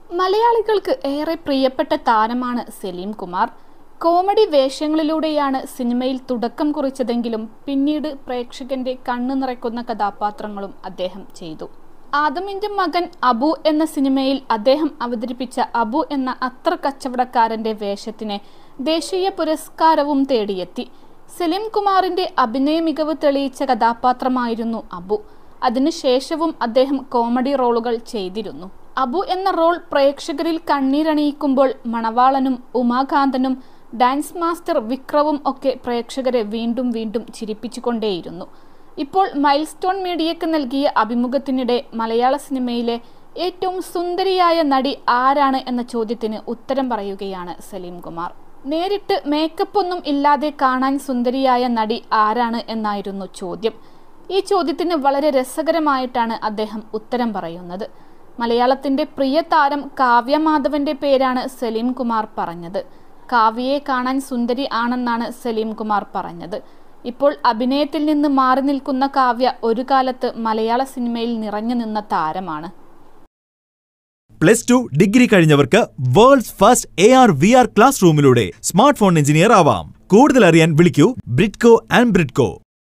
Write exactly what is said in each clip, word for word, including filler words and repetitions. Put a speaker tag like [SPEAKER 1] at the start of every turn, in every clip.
[SPEAKER 1] മലയാളികൾക്ക് ഏറെ പ്രിയപ്പെട്ട താരമാണ് സലീം കുമാർ. കോമഡി വേഷങ്ങളിലൂടെയാണ് സിനിമയിൽ തുടക്കം കുറിച്ചതെങ്കിലും പിന്നീട് പ്രേക്ഷകന്റെ കണ്ണു നിറയ്ക്കുന്ന കഥാപാത്രങ്ങളും അദ്ദേഹം ചെയ്തു. ആദമിന്റെ മകൻ അബു എന്ന സിനിമയിൽ അദ്ദേഹം അവതരിപ്പിച്ച അബു എന്ന അത്ര കച്ചവടക്കാരന്റെ വേഷത്തിന് ദേശീയ പുരസ്കാരവും തേടിയെത്തി. സലീം കുമാറിന്റെ അഭിനയ മികവ് തെളിയിച്ച കഥാപാത്രമായിരുന്നു അബു. അതിനുശേഷവും അദ്ദേഹം കോമഡി റോളുകൾ ചെയ്തിരുന്നു. അബു എന്ന റോൾ പ്രേക്ഷകരിൽ കണ്ണീരണിയിക്കുമ്പോൾ മണവാളനും ഉമാകാന്തനും ഡാൻസ് മാസ്റ്റർ വിക്രവും ഒക്കെ പ്രേക്ഷകരെ വീണ്ടും വീണ്ടും ചിരിപ്പിച്ചുകൊണ്ടേയിരുന്നു. ഇപ്പോൾ മൈൽ സ്റ്റോൺ മീഡിയയ്ക്ക് നൽകിയ അഭിമുഖത്തിനിടെ മലയാള സിനിമയിലെ ഏറ്റവും സുന്ദരിയായ നടി ആരാണ് എന്ന ചോദ്യത്തിന് ഉത്തരം പറയുകയാണ് സലീം കുമാർ. നേരിട്ട് മേക്കപ്പ് ഒന്നും ഇല്ലാതെ കാണാൻ സുന്ദരിയായ നടി ആരാണ് എന്നായിരുന്നു ചോദ്യം. ഈ ചോദ്യത്തിന് വളരെ രസകരമായിട്ടാണ് അദ്ദേഹം ഉത്തരം പറയുന്നത്. മലയാളത്തിന്റെ പ്രിയ താരം കാവ്യ മാധവന്റെ പേരാണ് സലീം കുമാർ പറഞ്ഞത്. കാവ്യയെ കാണാൻ സുന്ദരി ആണെന്നാണ് സലീം കുമാർ പറഞ്ഞത്. ഇപ്പോൾ അഭിനയത്തിൽ നിന്ന് മാറി നിൽക്കുന്ന കാവ്യ ഒരു കാലത്ത് മലയാള സിനിമയിൽ നിറഞ്ഞു നിന്ന താരമാണ്.
[SPEAKER 2] പ്ലസ് ടു ഡിഗ്രി കഴിഞ്ഞവർക്ക് world's first A R V R class റൂമിലൂടെ സ്മാർട്ട് ഫോൺ എഞ്ചിനീയർ ആവാം. കൂടുതൽ അറിയാൻ വിളിക്കൂ ബ്രിഡ്കോ ആൻഡ് ബ്രിഡ്കോ.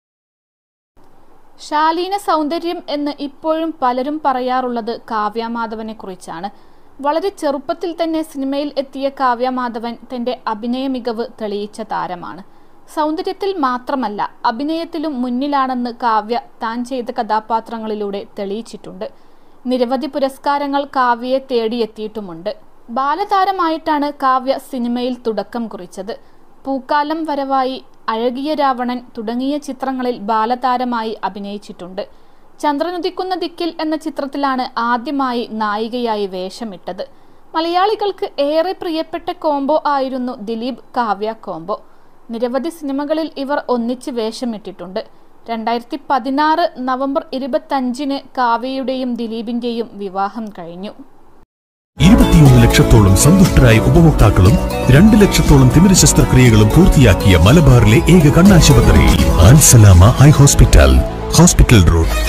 [SPEAKER 1] ശാലീന സൗന്ദര്യം എന്ന് ഇപ്പോഴും പലരും പറയാറുള്ളത് കാവ്യ മാധവനെ കുറിച്ചാണ്. വളരെ ചെറുപ്പത്തിൽ തന്നെ സിനിമയിൽ എത്തിയ കാവ്യ മാധവൻ തന്റെ അഭിനയ മികവ് തെളിയിച്ച താരമാണ്. സൗന്ദര്യത്തിൽ മാത്രമല്ല അഭിനയത്തിലും മുന്നിലാണെന്ന് കാവ്യ താൻ ചെയ്ത കഥാപാത്രങ്ങളിലൂടെ തെളിയിച്ചിട്ടുണ്ട്. നിരവധി പുരസ്കാരങ്ങൾ കാവ്യയെ തേടിയെത്തിയിട്ടുമുണ്ട്. ബാലതാരമായിട്ടാണ് കാവ്യ സിനിമയിൽ തുടക്കം കുറിച്ചത്. പൂക്കാലം വരവായി, അഴകിയ രാവണൻ തുടങ്ങിയ ചിത്രങ്ങളിൽ ബാലതാരമായി അഭിനയിച്ചിട്ടുണ്ട്. ചന്ദ്രനുദിക്കുന്ന ദിക്കിൽ എന്ന ചിത്രത്തിലാണ് ആദ്യമായി നായികയായി വേഷമിട്ടത്. മലയാളികൾക്ക് ഏറെ പ്രിയപ്പെട്ട കോംബോ ആയിരുന്നു ദിലീപ് കാവ്യ കോംബോ. നിരവധി സിനിമകളിൽ ഇവർ ഒന്നിച്ച് വേഷമിട്ടിട്ടുണ്ട്. രണ്ടായിരത്തി പതിനാറ് നവംബർ ഇരുപത്തഞ്ചിന് കാവ്യയുടെയും ദിലീപിന്റെയും വിവാഹം കഴിഞ്ഞു.
[SPEAKER 3] ഇരുപത്തിയൊന്ന് ലക്ഷത്തോളം സന്തുഷ്ടരായ ഉപഭോക്താക്കളും രണ്ട് ലക്ഷത്തോളം തിമിര ശസ്ത്രക്രിയകളും പൂർത്തിയാക്കിയ മലബാറിലെ ഏക കണ്ണാശുപത്രി Al Salama eye hospital, hospital road.